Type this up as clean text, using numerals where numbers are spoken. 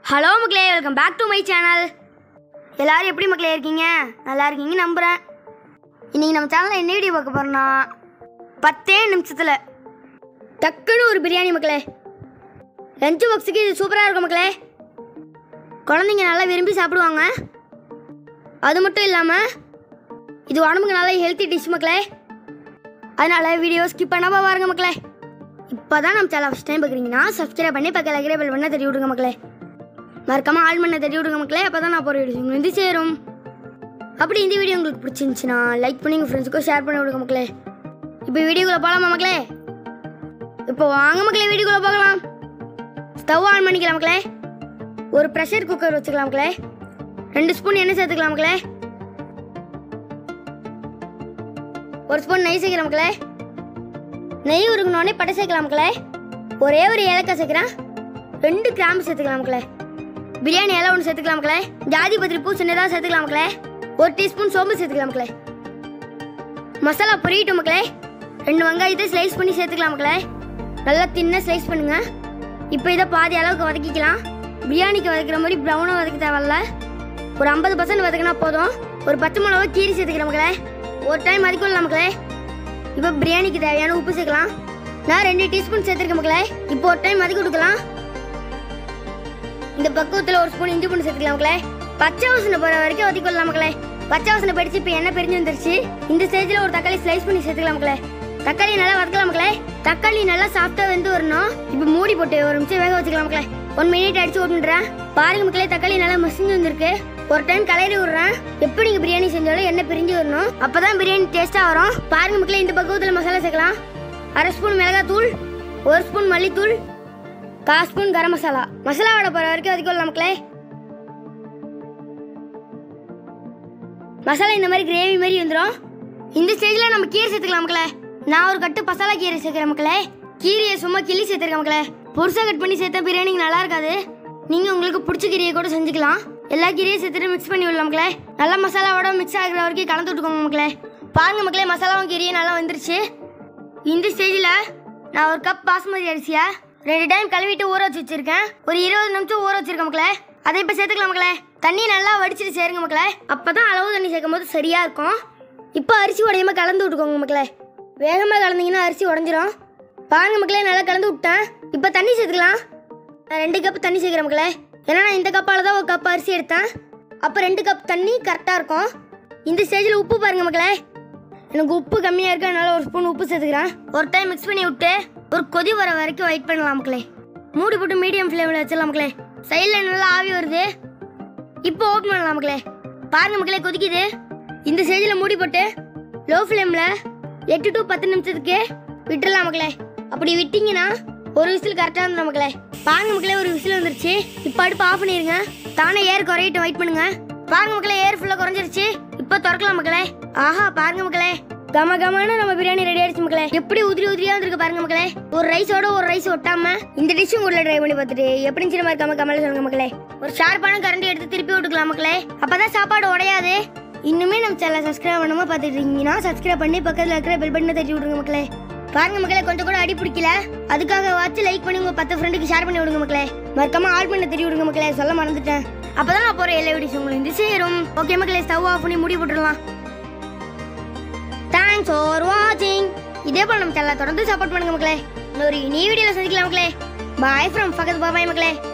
Hello மக்களே, welcome back to my channel. எல்லோரும் எப்படி மக்களே இருக்கீங்க? நல்லா இருக்கீங்க நம்புகிறேன். இன்றைக்கி நம்ம சேனலில் என்ன வீடியோ பார்க்க போகிறோன்னா 10 நிமிஷத்தில் டக்குன்னு ஒரு பிரியாணி மக்களே. லஞ்ச் பாக்ஸுக்கு இது சூப்பராக இருக்கும் மக்களே. குழந்தைங்க நல்லா விரும்பி சாப்பிடுவாங்க. அது மட்டும் இல்லாமல் இது உடம்புக்கு நல்லா ஹெல்த்தி டிஷ் மக்களே. அதனால் வீடியோ ஸ்கிப் பண்ணாமல் பாருங்க மக்களே. இப்போ தான் நம்ம சேனல் ஃபஸ்ட் டைம் பார்க்குறீங்கன்னா சப்ஸ்கிரைப் பண்ணி பக்கத்தில் இருக்கிற பெல் பண்ண தட்டி விடுங்க மக்களே. மறக்காமல் ஆல் பண்ண தட்டி விடுங்க மக்களே. அப்போ தான் நான் போகிற வீடியோ உங்களுக்கு வந்து சேரும். அப்படி இந்த வீடியோ உங்களுக்கு பிடிச்சிருந்துச்சுன்னா லைக் பண்ணி உங்கள் ஃப்ரெண்ட்ஸுக்கும் ஷேர் பண்ணி விடுங்க மக்களே. இப்போ வீடியோக்குள்ளே போகலாமா மக்களே? இப்போ வாங்க மக்களே, வீடியோக்குள்ளே போகலாம். ஸ்டவ் ஆன் பண்ணிக்கலாம் மக்களே. ஒரு ப்ரெஷர் குக்கர் வச்சுக்கலாம் மக்களே. 2 ஸ்பூன் எண்ணெய் சேர்த்துக்கலாம் மக்களே. 1 ஸ்பூன் நெய் சேர்க்கிறேன் மக்களே. நெய் உருகுனோடனே பட்டை சேர்க்கலாம் மக்களே. ஒரே ஒரு ஏலக்காய் சேர்க்குறேன். 2 கிராம்பு சேர்த்துக்கலாம் மக்களே. பிரியாணி இலை 1 சேர்த்துக்கலாம் மக்களே. ஜாதிபத்திரி பூ சின்னதாக சேர்த்துக்கலாம் மக்களே. 1 டீஸ்பூன் சோம்பு சேர்த்துக்கலாம் மக்களே. மசாலா பொரியட்டும் மக்களே. 2 வெங்காயத்தை ஸ்லைஸ் பண்ணி சேர்த்துக்கலாம் மக்களே. நல்லா தின்ன ஸ்லைஸ் பண்ணுங்க. இப்போ இதை பாதி அளவுக்கு வதக்கிக்கலாம். பிரியாணிக்கு வதக்கிற மாதிரி ப்ரௌனாக வதக்க தேவையில்ல. ஒரு 50% வதக்கினா போதும். ஒரு பச்சை மிளகா கீரி சேர்த்துக்கலாம் மக்களே. ஒரு டைம் வதக்கிடலாம் மக்களே. இப்போ பிரியாணிக்கு தேவையான உப்பு சேர்க்கலாம். நான் 2 டீஸ்பூன் சேர்த்துருக்கேன் மக்களே. இப்போ ஒரு டைம் வதக்கி கொடுக்கலாம். இந்த பக்குவத்தில் 1 ஸ்பூன் இஞ்சி பூண்டு சேர்த்துக்கலாம் மக்களே. பச்சை வாசனை போகிற வரைக்கும் வதக்கிடலாம் மக்களே. பச்சை வாசனை படிச்சு இப்போ எண்ணெய் பிரிஞ்சு வந்துருச்சு. இந்த ஸ்டேஜில் ஒரு தக்காளி ஸ்லைஸ் பண்ணி சேர்த்துக்கலாம் மக்களே. தக்காளி நல்லா வதக்கலாம் மக்களே. தக்காளி நல்லா சாஃப்டாக வெந்து வரணும். இப்போ மூடி போட்டு ஒரு நிமிஷம் வேக வச்சுக்கலாம் மக்களே. 1 மினிட் அடிச்சு ஓட்டுன்றேன். பாருங்க மக்களே, தக்காளி நல்லா மசிஞ்சு வந்திருக்கு. ஒரு டைம் கலரி விடுறேன். எப்படி நீங்கள் பிரியாணி செஞ்சாலும் எண்ணெய் பிரிஞ்சு வரணும். அப்போ தான் பிரியாணி டேஸ்ட்டாக வரும். பாருங்க மக்களே, இந்த பக்குவத்தில் மசாலா சேர்க்கலாம். 1/2 ஸ்பூன் மிளகாத்தூள், 1 ஸ்பூன் மல்லித்தூள், 1/4 ஸ்பூன் கரம் மசாலா. மசாலாவோட போகிற வரைக்கும் வதக்கிடலாம் மக்களே. மசாலா இந்த மாதிரி கிரேவி மாதிரி வந்துடும். இந்த ஸ்டேஜில் நம்ம கீரை சேர்த்துக்கலாம் மக்களே. நான் ஒரு கட்டு மசாலா கீரை சேர்க்குறேன் மக்களே. கீரையை சும்மா கிள்ளி சேர்த்துருக்கேன் மக்களே. பொருசாக கட் பண்ணி சேர்த்தா பிரியாணிக்கு நல்லா இருக்காது. நீங்கள் உங்களுக்கு பிடிச்ச கீரையை கூட செஞ்சுக்கலாம். எல்லா கீரையும் சேர்த்துட்டு மிக்ஸ் பண்ணி விடலாம் மக்களே. நல்லா மசாலாவோட மிக்ஸ் ஆகிற வரைக்கும் கலந்து விட்டுக்கோங்க மக்களே. பாருங்க மக்களே, மசாலாவும் கீரையும் நல்லா வந்துருச்சு. இந்த ஸ்டேஜில் நான் ஒரு கப் பாஸ்மதி அரிசியை 2 டைம் கழுவிட்டு ஊற வச்சிருக்கேன். ஒரு 20 நிமிஷம் ஊற வச்சிருக்கேன் மக்களே. அதை இப்போ சேர்த்துக்கலாம் மக்களே. தண்ணி நல்லா வடிச்சிட்டு சேருங்க மக்களே. அப்போ தான் அளவு தண்ணி சேர்க்கும் போது சரியாக இருக்கும். இப்போ அரிசி உடையாமல் கலந்து விட்டுக்கோங்க மக்களே. வேகமாக கலந்தீங்கன்னா அரிசி உடஞ்சிரும். பாருங்க மக்களே, நல்லா கலந்து விட்டேன். இப்போ தண்ணி சேர்த்துக்கலாம். நான் 2 கப் தண்ணி சேர்க்குறேன் மக்களே. ஏன்னா நான் இந்த கப்பால் தான் 1 கப் அரிசி எடுத்தேன். அப்போ 2 கப் தண்ணி கரெக்டாக இருக்கும். இந்த ஸ்டேஜில் உப்பு பாருங்க மக்களே. எனக்கு உப்பு கம்மியாக இருக்கு, அதனால 1 ஸ்பூன் உப்பு சேர்த்துக்கிறேன். ஒரு டைம் மிக்ஸ் பண்ணி விட்டு ஒரு கொதி வர வரைக்கும் வெயிட் பண்ணலாம் மக்களே. மூடி போட்டு மீடியம் ஃப்ளேமில் வச்சிடலாம் மக்களே. சைடில் நல்லா ஆவி வருது. இப்போ ஓப்பன் பண்ணலாம் மக்களே. பாருங்க மக்களே, கொதிக்குது. இந்த ஸ்டேஜில் மூடி போட்டு லோ ஃப்ளேமில் 8 to 10 நிமிஷத்துக்கு விட்டுடலாம் மக்களே. அப்படி விட்டிங்கன்னா ஒரு விசில் கரெக்டாக இருந்துடும் மக்களே. பாருங்க மக்களே, ஒரு விசில் வந்துருச்சு. இப்போ அடுப்பு ஆஃப் பண்ணிடுங்க. தானே ஏர் குறையிட்டு வெயிட் பண்ணுங்க. பாருங்க மக்களே, ஏர் ஃபுல்லாக குறைஞ்சிருச்சு. இப்போ திறக்கலாம் மக்களே. ஆஹா, பாருங்க மக்களே, கம கமான நம்ம பிரியாணி ரெடி ஆயிடுச்சு மக்களே. எப்படி உதிரி உதிரியா வந்துருக்கு பாருங்க மக்களே. ஒரு ரைஸோட ஒரு ரைஸ் ஒட்டாம இந்த டிஷ் உங்களை ட்ரை பண்ணி பார்த்துட்டு எப்படி இருந்துச்சு மாதிரி கமல சொல்லுங்க மக்களே. ஒரு ஷார்ப்பான கரண்டி எடுத்து திருப்பி விட்டுக்கலாம் மக்களே. அப்பதான் சாப்பாடு உடையாது. இன்னுமே நம்ம சேனலை சப்ஸ்கிரைப் பண்ணாம பார்த்துட்டு இருக்கீங்கன்னா சப்ஸ்கிரைப் பண்ணி பக்கத்தில் இருக்கிற பெல் பட்டனை தட்டி விடுங்க மக்களே. பாருங்க மக்களே, கொஞ்சம் கூட அடி பிடிக்கல. அதுக்காக வாட்ச் லைக் பண்ணி உங்க 10 ஃப்ரெண்டுக்கு ஷேர் பண்ணி விடுங்க மக்களே. மறக்காம ஆல் பண்ண தட்டி விடுங்க மக்களே. சொல்ல மறந்துட்டேன். அப்பதான் நான் போற எல்லா வீடியோஸ் உங்களுக்கு வந்து சேரும். ஓகே மக்களே, ஸ்டவ் ஆஃப் பண்ணி மூடி போட்டுடலாம். தேங்க்ஸ் ஃபார் வாட்சிங். இதே போல நம்ம சேனலை தொடர்ந்து சப்போர்ட் பண்ணுங்க மக்களே. இன்னொரு வீடியோவில் சந்திக்கலாம் மக்களே. பாய் ஃப்ரம் பக்கத்து பாபாய் மக்களே.